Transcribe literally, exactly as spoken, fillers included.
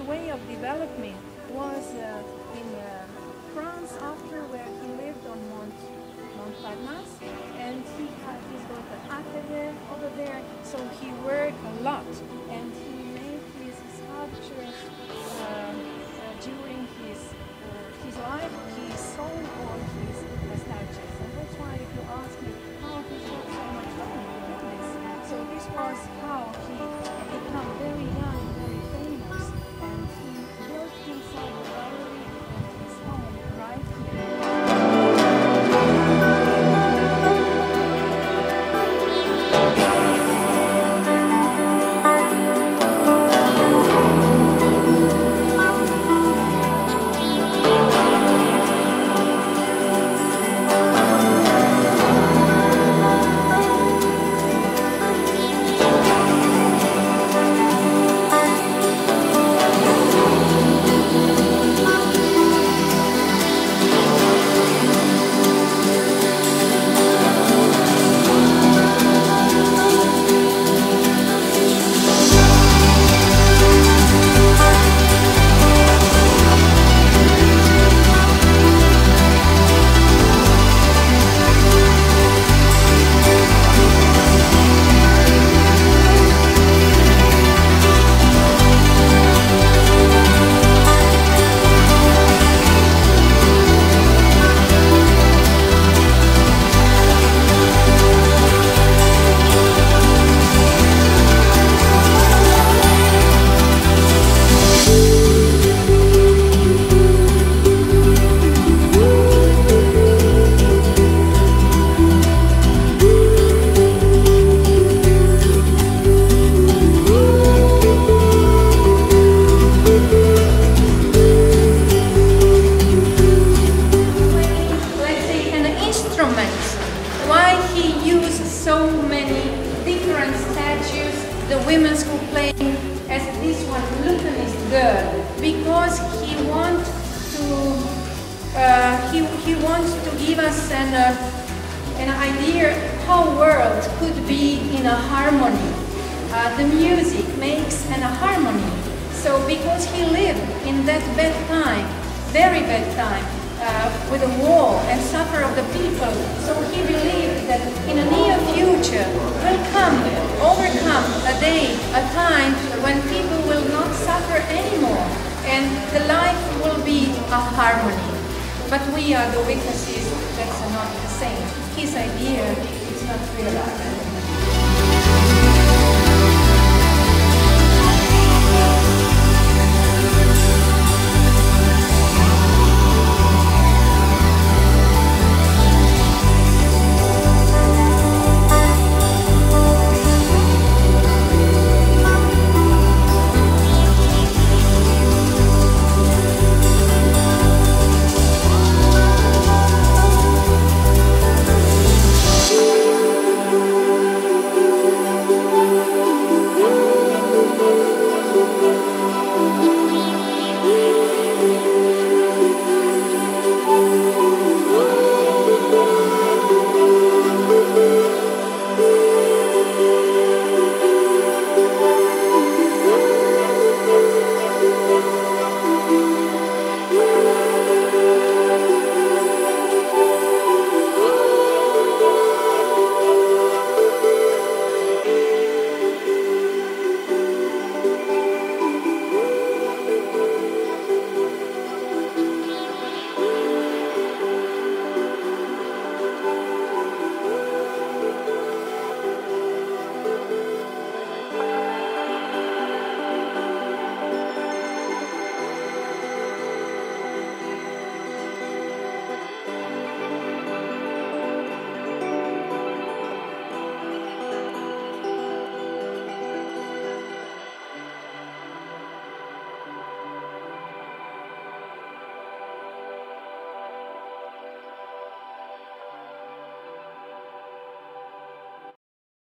way of development was uh, in uh, France after where he lived on Mont Montparnasse, and he had his daughter Atelier over there, so he worked a lot and he made his sculptures uh, uh, during his uh, his life. He sold all his uh, statues, and that's why if you ask me how he took so much time to do this, so this was how he became very young, very famous, and he built himself a gallery in his home right here. So many different statues, the women who playing as this one, Lutanist girl, because he wants to uh, he he wants to give us an uh, an idea how world could be in a harmony. Uh, the music makes an a harmony. So because he lived in that bad time, very bad time, uh, with a war and suffer of the people, so he believed that in a near future will come, overcome a day, a time when people will not suffer anymore and the life will be a harmony. But we are the witnesses that's not the same. His idea is not realized.